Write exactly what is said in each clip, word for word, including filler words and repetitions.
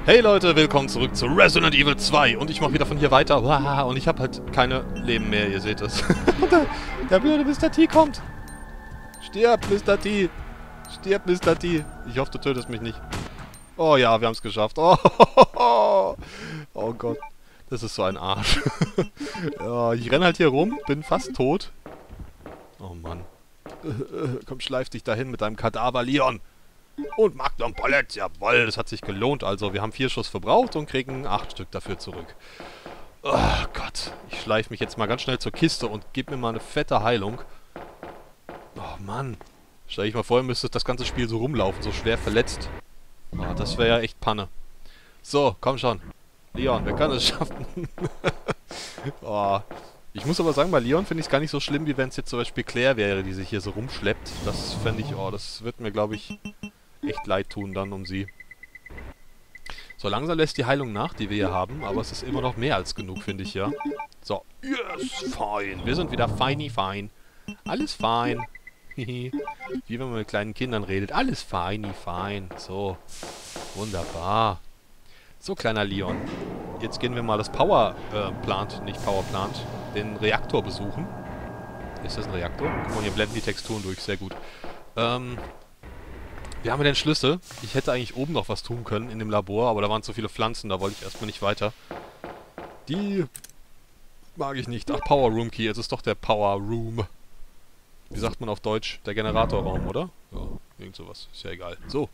Hey Leute, willkommen zurück zu Resident Evil zwei und ich mache wieder von hier weiter. Und ich habe halt keine Leben mehr, ihr seht es. der, der blöde Mister T kommt. Stirb, Mister T. Stirb, Mister T. Ich hoffe, du tötest mich nicht. Oh ja, wir haben es geschafft. Oh, oh Gott, das ist so ein Arsch. Ja, ich renne halt hier rum, bin fast tot. Oh Mann. Komm, schleif dich dahin mit deinem Kadaver, Leon. Und Magnum Bullet, jawoll, das hat sich gelohnt. Also, wir haben vier Schuss verbraucht und kriegen acht Stück dafür zurück. Oh Gott, ich schleife mich jetzt mal ganz schnell zur Kiste und gebe mir mal eine fette Heilung. Oh Mann. Stell ich mal vor, ihr müsstet das ganze Spiel so rumlaufen, so schwer verletzt. Oh, das wäre ja echt Panne. So, komm schon. Leon, wer kann es schaffen? Oh. Ich muss aber sagen, bei Leon finde ich es gar nicht so schlimm, wie wenn es jetzt zum Beispiel Claire wäre, die sich hier so rumschleppt. Das fände ich, oh, das wird mir, glaube ich, echt leid tun dann um sie. So langsam lässt die Heilung nach, die wir hier haben, aber es ist immer noch mehr als genug, finde ich, ja. So, yes, fein. Wir sind wieder feini fein. Alles fein. Wie wenn man mit kleinen Kindern redet. Alles feini fein. So, wunderbar. So, kleiner Leon. Jetzt gehen wir mal das Power äh, Plant, nicht Power Plant, den Reaktor besuchen. Ist das ein Reaktor? Guck mal, hier blenden die Texturen durch, sehr gut. Ähm, wir haben ja den Schlüssel. Ich hätte eigentlich oben noch was tun können in dem Labor, aber da waren zu viele Pflanzen, da wollte ich erstmal nicht weiter. Die mag ich nicht. Ach, Power Room Key, es ist doch der Power Room. Wie sagt man auf Deutsch? Der Generatorraum, oder? Ja, irgend sowas. Ist ja egal. So.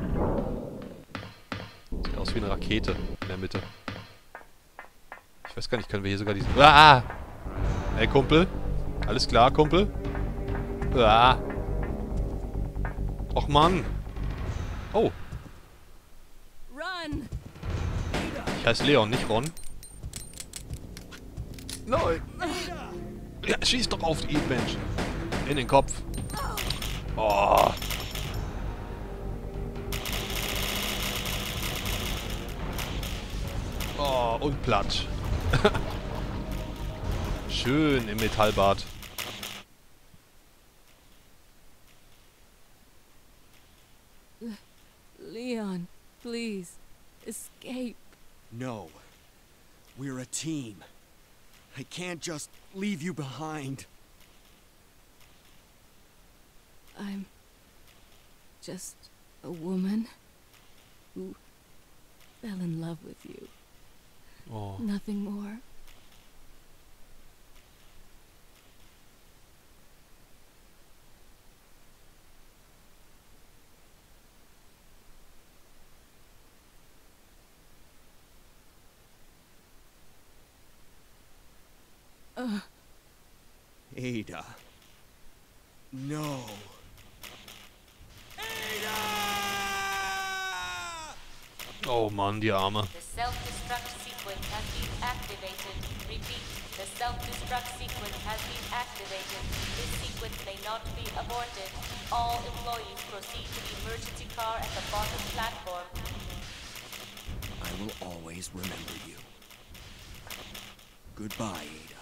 Sieht aus wie eine Rakete in der Mitte. Ich weiß gar nicht, können wir hier sogar diesen... Ah! Hey, Kumpel. Alles klar, Kumpel? Ah! Och, Mann! Oh! Run. Ich heiße Leon, nicht Ron. Nein! Ja, schieß doch auf ihn, Mensch! In den Kopf! Oh! Oh, und Platsch. Schön im Metallbad. Leon, please, escape. No. We're a team. I can't just leave you behind. I'm just a woman who fell in love with you. Oh. Nothing more. Uh. Ada. No. Ada! Oh Mann, die Arme. The self-destruct sequence has been activated. Repeat, the self-destruct sequence has been activated. This sequence may not be aborted. All employees proceed to the emergency car at the bottom platform. I will always remember you. Goodbye, Ada.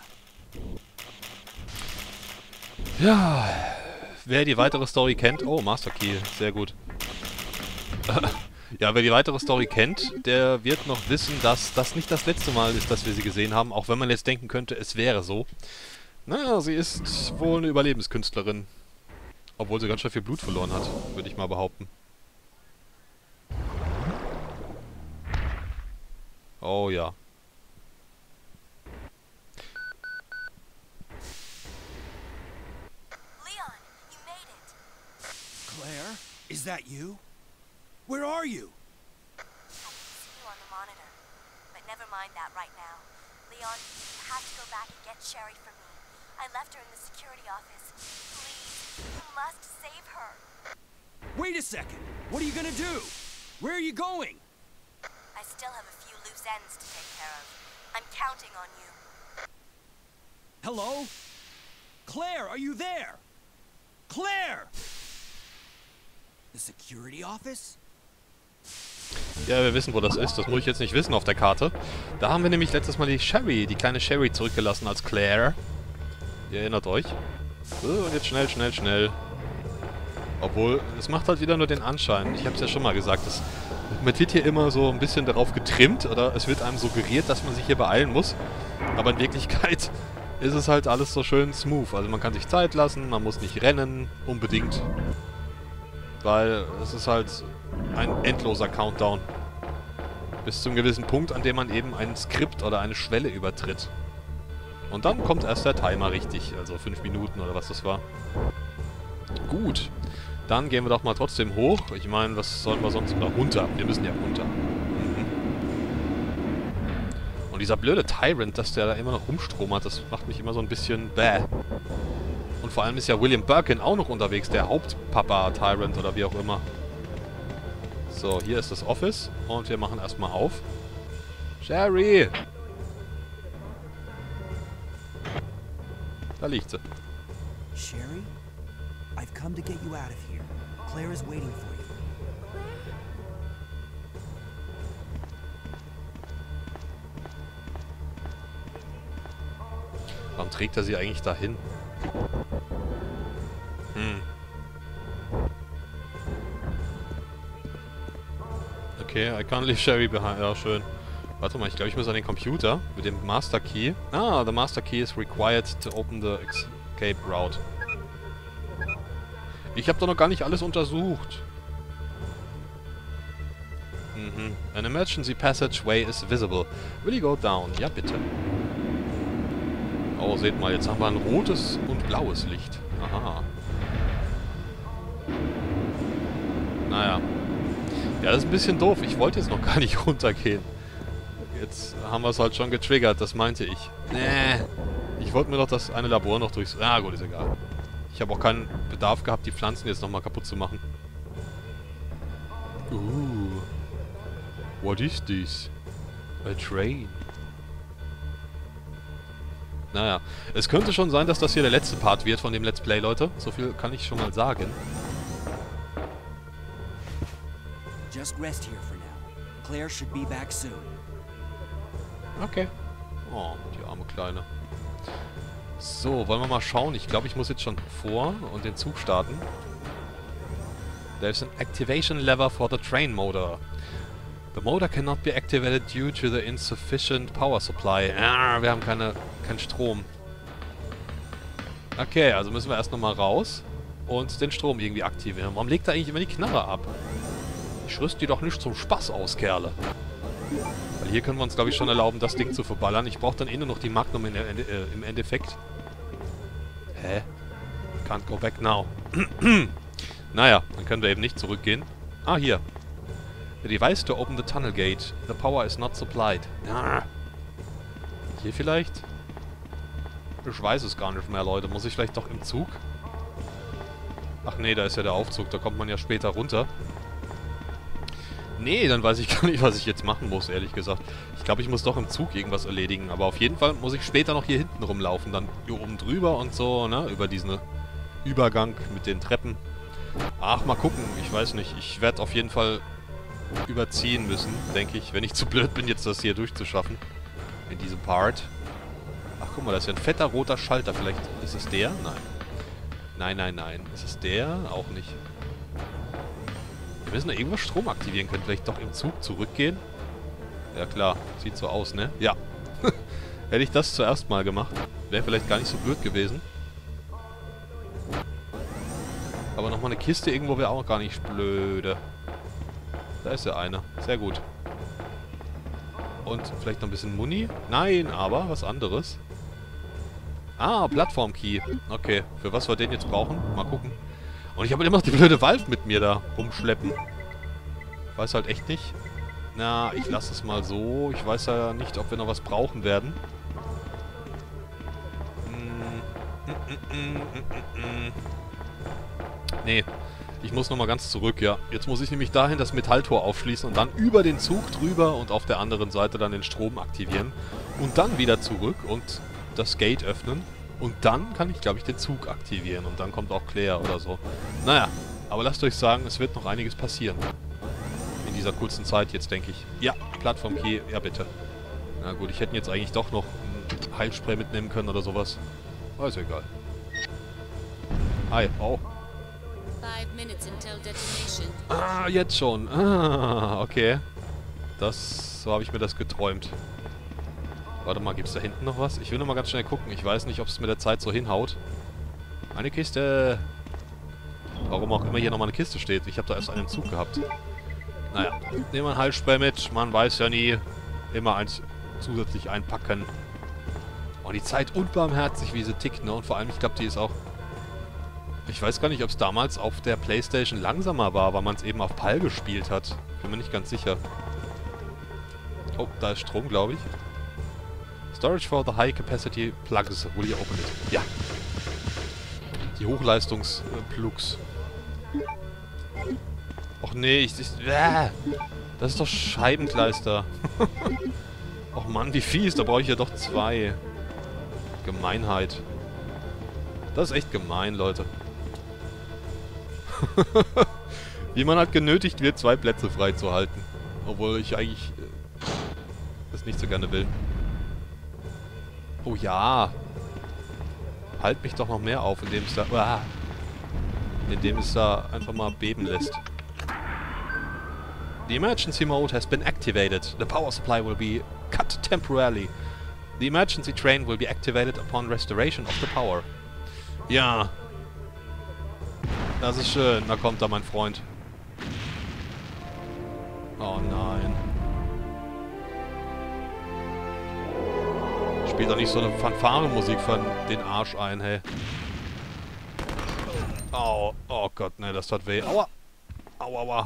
Ja, wer die weitere Story kennt... Oh, Master Key, sehr gut. Ja, wer die weitere Story kennt, der wird noch wissen, dass das nicht das letzte Mal ist, dass wir sie gesehen haben, auch wenn man jetzt denken könnte, es wäre so. Naja, sie ist wohl eine Überlebenskünstlerin. Obwohl sie ganz schön viel Blut verloren hat, würde ich mal behaupten. Oh ja. Leon, you made it. Claire, is that you? Where are you? I can see you on the monitor. But never mind that right now. Leon, you have to go back and get Sherry for me. I left her in the security office. Please, you must save her. Wait a second. What are you gonna do? Where are you going? I still have a few loose ends to take care of. I'm counting on you. Hello? Claire, are you there? Claire! The security office? Ja, wir wissen, wo das ist. Das muss ich jetzt nicht wissen auf der Karte. Da haben wir nämlich letztes Mal die Sherry, die kleine Sherry zurückgelassen als Claire. Ihr erinnert euch. So, und jetzt schnell, schnell, schnell. Obwohl, es macht halt wieder nur den Anschein. Ich habe es ja schon mal gesagt, es Man wird hier immer so ein bisschen darauf getrimmt oder es wird einem suggeriert, dass man sich hier beeilen muss. Aber in Wirklichkeit ist es halt alles so schön smooth. Also man kann sich Zeit lassen, man muss nicht rennen unbedingt. Weil es ist halt ein endloser Countdown. Bis zum gewissen Punkt, an dem man eben ein Skript oder eine Schwelle übertritt. Und dann kommt erst der Timer richtig. Also fünf Minuten oder was das war. Gut. Dann gehen wir doch mal trotzdem hoch. Ich meine, was sollen wir sonst... Oder runter. Wir müssen ja runter. Mhm. Und dieser blöde Tyrant, dass der da immer noch rumstromert, das macht mich immer so ein bisschen bäh. Und vor allem ist ja William Birkin auch noch unterwegs, der Hauptpapa-Tyrant oder wie auch immer. So, hier ist das Office. Und wir machen erstmal auf. Sherry! Da liegt sie. Sherry? I've come to get you out of here. Claire is waiting for you. Warum trägt er sie eigentlich dahin? Hm. Okay, I can't leave Sherry behind. Ja, schön. Warte mal, ich glaube, ich muss an den Computer mit dem Master Key. Ah, the Master Key is required to open the escape route. Ich habe doch noch gar nicht alles untersucht. Mhm. An emergency passageway is visible. Will you go down? Ja, bitte. Oh, seht mal, jetzt haben wir ein rotes und blaues Licht. Aha. Naja. Ja, das ist ein bisschen doof. Ich wollte jetzt noch gar nicht runtergehen. Jetzt haben wir es halt schon getriggert, das meinte ich. Nee. Ich wollte mir doch das eine Labor noch durchs... Ah, gut, ist egal. Ich habe auch keinen Bedarf gehabt, die Pflanzen jetzt nochmal kaputt zu machen. Uh. What is this? A train. Naja. Es könnte schon sein, dass das hier der letzte Part wird von dem Let's Play, Leute. So viel kann ich schon mal sagen. Just rest here for now. Claire should be back soon. Okay. Oh, die arme Kleine. So, wollen wir mal schauen. Ich glaube, ich muss jetzt schon vor und den Zug starten. There's an activation lever for the train motor. The motor cannot be activated due to the insufficient power supply. Ah, wir haben keine, keinen Strom. Okay, also müssen wir erst nochmal raus und den Strom irgendwie aktivieren. Warum legt er eigentlich immer die Knarre ab? Ich rüste die doch nicht zum Spaß aus, Kerle. Weil hier können wir uns, glaube ich, schon erlauben, das Ding zu verballern. Ich brauche dann eh nur noch die Magnum in, äh, im Endeffekt. Hä? Can't go back now. Naja, dann können wir eben nicht zurückgehen. Ah, hier. The device to open the tunnel gate. The power is not supplied. Ah. Hier vielleicht? Ich weiß es gar nicht mehr, Leute. Muss ich vielleicht doch im Zug? Ach nee, da ist ja der Aufzug. Da kommt man ja später runter. Nee, dann weiß ich gar nicht, was ich jetzt machen muss, ehrlich gesagt. Ich glaube, ich muss doch im Zug irgendwas erledigen. Aber auf jeden Fall muss ich später noch hier hinten rumlaufen. Dann hier oben drüber und so, ne? Über diesen Übergang mit den Treppen. Ach, mal gucken. Ich weiß nicht. Ich werde auf jeden Fall überziehen müssen, denke ich. Wenn ich zu blöd bin, jetzt das hier durchzuschaffen. In diesem Part. Ach, guck mal, da ist ja ein fetter roter Schalter. Vielleicht ist es der? Nein. Nein, nein, nein. Ist es der? Auch nicht. Wir müssen da irgendwas Strom aktivieren können. Vielleicht doch im Zug zurückgehen? Ja klar, sieht so aus, ne? Ja. Hätte ich das zuerst mal gemacht, wäre vielleicht gar nicht so blöd gewesen. Aber nochmal eine Kiste irgendwo wäre auch gar nicht blöde. Da ist ja eine. Sehr gut. Und vielleicht noch ein bisschen Muni? Nein, aber was anderes. Ah, Plattform-Key. Okay, für was wir den jetzt brauchen? Mal gucken. Und ich habe immer noch die blöde Valve mit mir da rumschleppen. Weiß halt echt nicht. Na, ich lasse es mal so. Ich weiß ja nicht, ob wir noch was brauchen werden. Nee, ich muss nochmal ganz zurück, ja. Jetzt muss ich nämlich dahin das Metalltor aufschließen und dann über den Zug drüber und auf der anderen Seite dann den Strom aktivieren. Und dann wieder zurück und das Gate öffnen. Und dann kann ich, glaube ich, den Zug aktivieren. Und dann kommt auch Claire oder so. Naja, aber lasst euch sagen, es wird noch einiges passieren. In dieser kurzen Zeit jetzt, denke ich. Ja, Plattform-Key, ja bitte. Na gut, ich hätte jetzt eigentlich doch noch ein Heilspray mitnehmen können oder sowas. Aber ist egal. Hi, oh. Five minutes until detonation. Ah, jetzt schon. Ah, okay. Das, so habe ich mir das geträumt. Warte mal, gibt's da hinten noch was? Ich will noch mal ganz schnell gucken. Ich weiß nicht, ob es mit der Zeit so hinhaut. Eine Kiste. Warum auch immer hier nochmal eine Kiste steht. Ich habe da erst einen Zug gehabt. Naja, nehmen wir ein Heilspray mit. Man weiß ja nie. Immer eins zusätzlich einpacken. Oh, die Zeit unbarmherzig, wie sie tickt, ne? Und vor allem, ich glaube, die ist auch... Ich weiß gar nicht, ob es damals auf der PlayStation langsamer war, weil man es eben auf PAL gespielt hat. Bin mir nicht ganz sicher. Oh, da ist Strom, glaube ich. Storage for the High Capacity Plugs. Will you open it? Ja. Die Hochleistungs-Plugs. Och nee, ich... ich äh, das ist doch Scheibenkleister. Och Mann, wie fies. Da brauche ich ja doch zwei. Gemeinheit. Das ist echt gemein, Leute. Wie man halt genötigt wird, zwei Plätze freizuhalten. Obwohl ich eigentlich äh, das nicht so gerne will. Oh ja. Halt mich doch noch mehr auf, indem es da... Ah, indem es da einfach mal beben lässt. The emergency mode has been activated. The power supply will be cut temporarily. The emergency train will be activated upon restoration of the power. Ja. Das ist schön. Da kommt da mein Freund. Oh nein. Spielt doch nicht so eine Fanfarenmusik von den Arsch ein, hey. Au. Oh Gott, ne, das tat weh. Aua. Au, aua.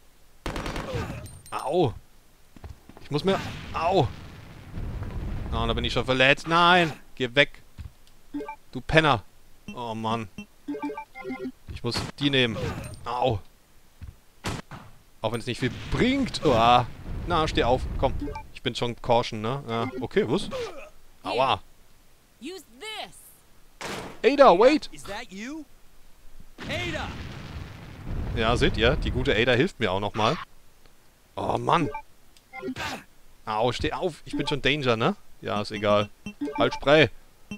Au. Ich muss mir... Au. Oh, da bin ich schon verletzt. Nein. Geh weg. Du Penner. Oh Mann. Ich muss die nehmen. Au. Auch wenn es nicht viel bringt. Oh. Na, steh auf. Komm. Ich bin schon Caution, ne? Ja. Okay, was? Aua. Use this. Ada, wait. Is that you? Ada! Ja, seht ihr? Die gute Ada hilft mir auch nochmal. Oh Mann. Au, steh auf. Ich bin schon Danger, ne? Ja, ist egal. Halt Spray.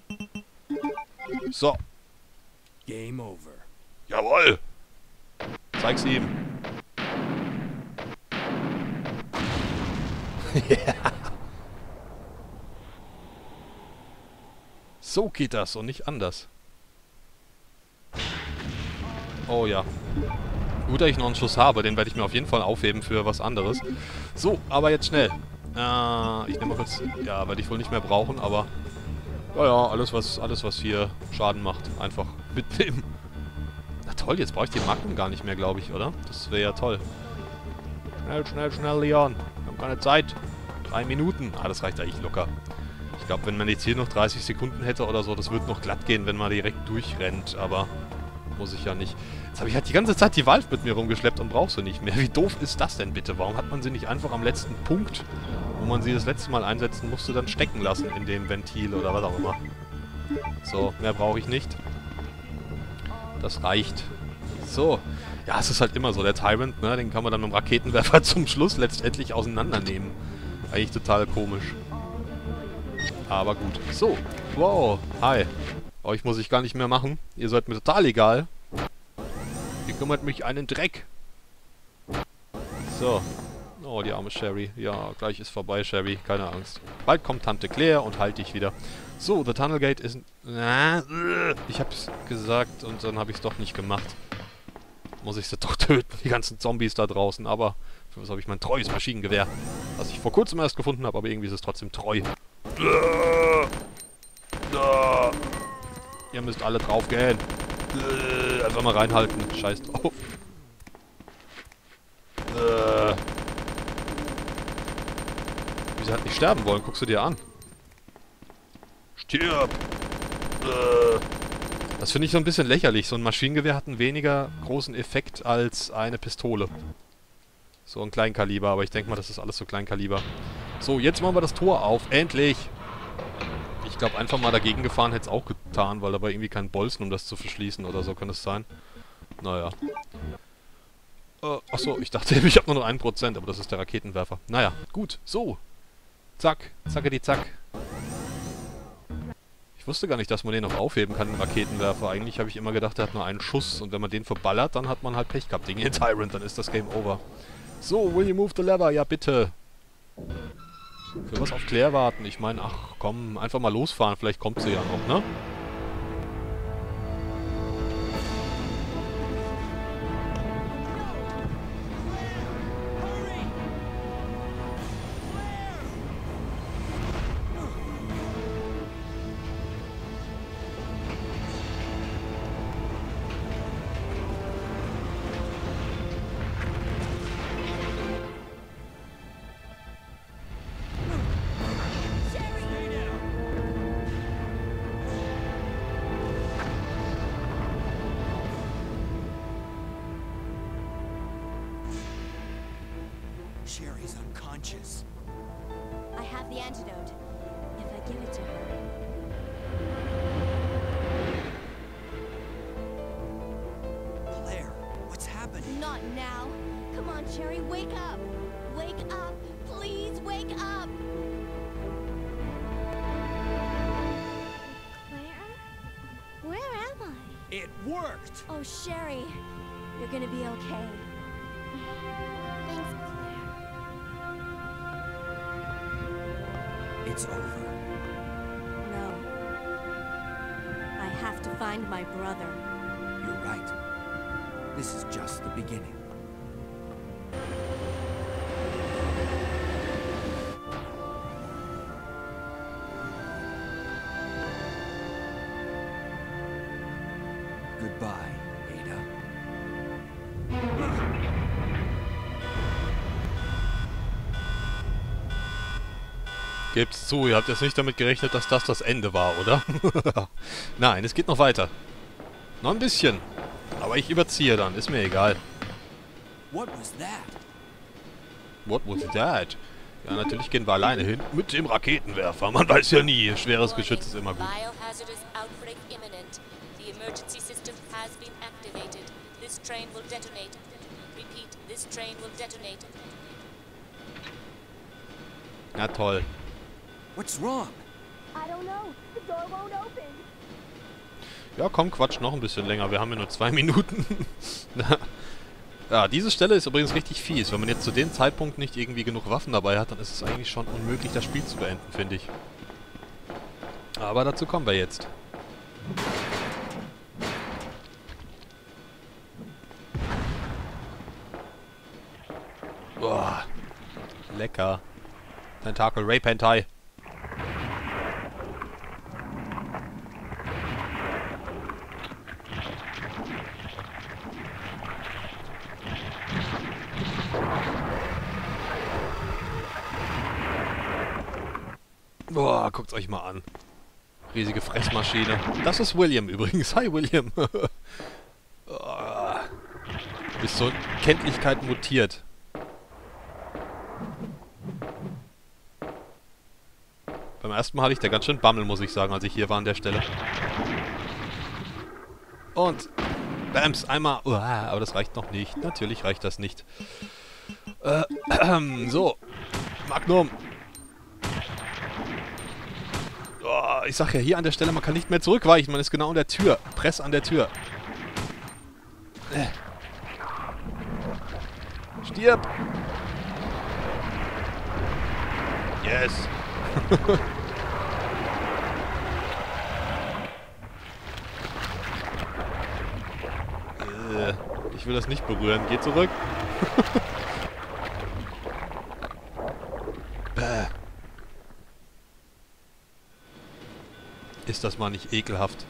So. Game over. Jawohl. Zeig's ihm. Ja. So geht das und nicht anders. Oh ja. Gut, dass ich noch einen Schuss habe. Den werde ich mir auf jeden Fall aufheben für was anderes. So, aber jetzt schnell. Äh, ich nehme mal kurz... Ja, werde ich wohl nicht mehr brauchen, aber... Ja, ja, alles was, alles, was hier Schaden macht, einfach mitnehmen. Na toll, jetzt brauche ich die Magnum gar nicht mehr, glaube ich, oder? Das wäre ja toll. Schnell, schnell, schnell, Leon. Wir haben keine Zeit. Drei Minuten. Ah, das reicht eigentlich locker. Ich glaube, wenn man jetzt hier noch dreißig Sekunden hätte oder so, das würde noch glatt gehen, wenn man direkt durchrennt, aber muss ich ja nicht. Jetzt habe ich halt die ganze Zeit die Valve mit mir rumgeschleppt und brauche sie nicht mehr. Wie doof ist das denn bitte? Warum hat man sie nicht einfach am letzten Punkt, wo man sie das letzte Mal einsetzen musste, dann stecken lassen in dem Ventil oder was auch immer? So, mehr brauche ich nicht. Das reicht. So. Ja, es ist halt immer so, der Tyrant, ne, den kann man dann mit dem Raketenwerfer zum Schluss letztendlich auseinandernehmen. Eigentlich total komisch. Aber gut. So. Wow. Hi. Euch muss ich gar nicht mehr machen. Ihr seid mir total egal. Ihr kümmert mich einen Dreck. So. Oh, die arme Sherry. Ja, gleich ist vorbei, Sherry. Keine Angst. Bald kommt Tante Claire und halt dich wieder. So, the Tunnel Gate ist... Ich hab's gesagt und dann habe ich es doch nicht gemacht. Muss ich sie doch töten, die ganzen Zombies da draußen. Aber für was habe ich mein treues Maschinengewehr, das ich vor kurzem erst gefunden habe, aber irgendwie ist es trotzdem treu. Ihr müsst alle draufgehen. Einfach mal reinhalten. Scheiß drauf. Wie sie halt nicht sterben wollen, guckst du dir an. Stirb! Das finde ich so ein bisschen lächerlich. So ein Maschinengewehr hat einen weniger großen Effekt als eine Pistole. So ein Kleinkaliber, aber ich denke mal, das ist alles so Kleinkaliber. So, jetzt machen wir das Tor auf. Endlich! Ich glaube, einfach mal dagegen gefahren hätte es auch getan, weil dabei irgendwie kein Bolzen, um das zu verschließen oder so, kann es sein. Naja. Äh, achso, ich dachte, ich habe nur noch ein Prozent, aber das ist der Raketenwerfer. Naja, gut. So. Zack. Zacke die Zack. Ich wusste gar nicht, dass man den noch aufheben kann, den Raketenwerfer. Eigentlich habe ich immer gedacht, der hat nur einen Schuss. Und wenn man den verballert, dann hat man halt Pech gehabt gegen den Tyrant. Dann ist das Game over. So, will you move the lever? Ja, bitte. Für was auf Claire warten? Ich meine, ach komm, einfach mal losfahren. Vielleicht kommt sie ja noch, ne? Sherry's unconscious. I have the antidote. If I give it to her. Claire, what's happening? Not now. Come on, Sherry, wake up. Wake up. Please wake up. Claire? Where am I? It worked! Oh, Sherry, you're gonna be okay. Thanks, Claire. It's over. No. I have to find my brother. You're right. This is just the beginning. Goodbye, Ada. Gebt's zu, ihr habt jetzt nicht damit gerechnet, dass das das Ende war, oder? Nein, es geht noch weiter. Noch ein bisschen. Aber ich überziehe dann, ist mir egal. What was that? What was that? Ja, natürlich gehen wir alleine hin. Mit dem Raketenwerfer. Man weiß ja nie. Schweres Geschütz ist immer gut. Biohazardous outbreak imminent. The emergency system has been activated. This train will detonate. Repeat, this train will detonate. Na toll. What's wrong? I don't know. The door won't open. Ja, komm, quatsch noch ein bisschen länger. Wir haben ja nur zwei Minuten. Ja, diese Stelle ist übrigens richtig fies. Wenn man jetzt zu dem Zeitpunkt nicht irgendwie genug Waffen dabei hat, dann ist es eigentlich schon unmöglich, das Spiel zu beenden, finde ich. Aber dazu kommen wir jetzt. Boah. Lecker. Tentakel Rape Hentai. Boah, guckt's euch mal an. Riesige Fressmaschine. Das ist William übrigens. Hi, William. Oh. Bis zur Kenntlichkeit mutiert. Beim ersten Mal hatte ich da ganz schön Bammel, muss ich sagen, als ich hier war an der Stelle. Und Bams, einmal. Uh, aber das reicht noch nicht. Natürlich reicht das nicht. Äh, äh, so. Magnum. Oh, ich sag ja, hier an der Stelle, man kann nicht mehr zurückweichen. Man ist genau an der Tür. Press an der Tür. Äh. Stirb! Yes! äh, ich will das nicht berühren. Geh zurück. Bäh. Ist das mal nicht ekelhaft?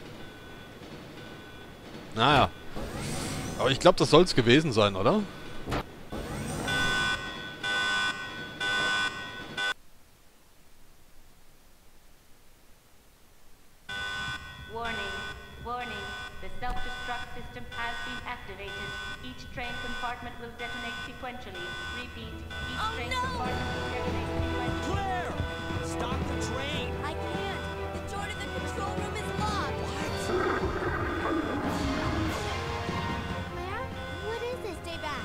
Naja. Aber ich glaube, das soll es gewesen sein, oder? Warning, warning. The self-destruct system has been activated. Each train compartment will detonate sequentially. Repeat, each Oh, train no! compartment will detonate sequentially. Claire! Stop the train! I can't. The door to the control room is locked. Claire? What is this? Stay back.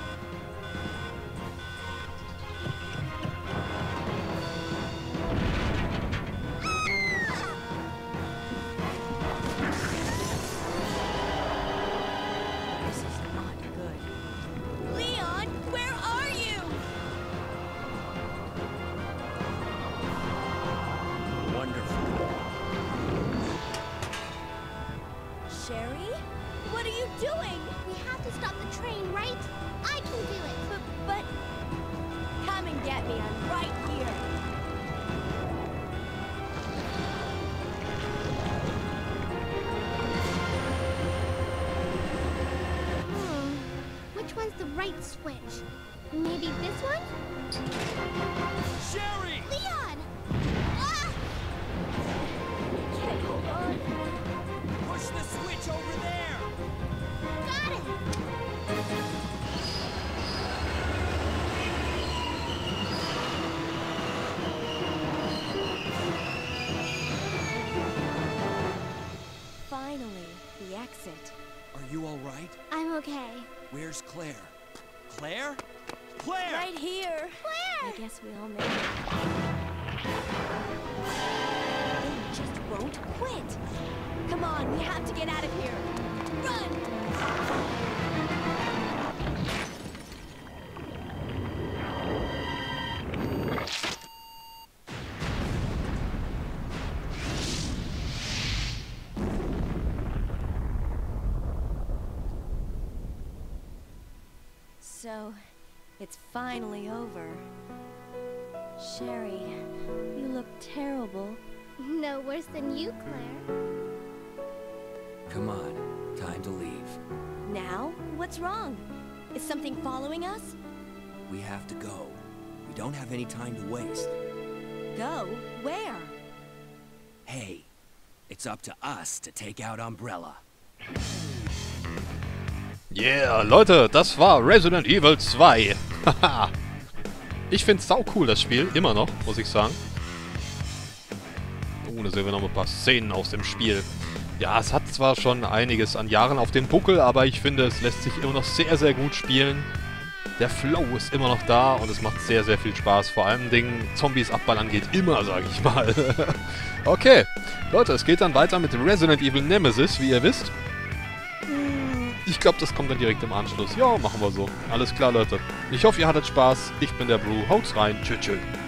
wonderful. Sherry? What are you doing? We have to stop the train, right? I can do it. But, but... Come and get me. I'm right here. Hmm. Which one's the right switch? Maybe this one? Sherry! Leon! Ah! Can't hold on. Push the switch over there! Got it! Finally, the exit. Are you all right? I'm okay. Where's Claire? Claire? Claire! Right here. Claire! I guess we all made it. They just won't quit. Come on, we have to get out of here. Run! So, it's finally over. Sherry, you look terrible. No worse than you, Claire. Come on, time to leave. Now? What's wrong? Is something following us? We have to go. We don't have any time to waste. Go? Where? Hey, it's up to us to take out Umbrella. Yeah, Leute, das war Resident Evil zwei. Haha. Ich find's sau cool, das Spiel. Immer noch, muss ich sagen. Oh, da sehen wir noch ein paar Szenen aus dem Spiel. Ja, es hat zwar schon einiges an Jahren auf dem Buckel, aber ich finde, es lässt sich immer noch sehr, sehr gut spielen. Der Flow ist immer noch da und es macht sehr, sehr viel Spaß. Vor allem Dingen, Zombies abballern geht immer, sage ich mal. Okay, Leute, es geht dann weiter mit Resident Evil Nemesis, wie ihr wisst. Ich glaube, das kommt dann direkt im Anschluss. Ja, machen wir so. Alles klar, Leute. Ich hoffe, ihr hattet Spaß. Ich bin der Brew. Haut's rein. Tschüss, tschüss.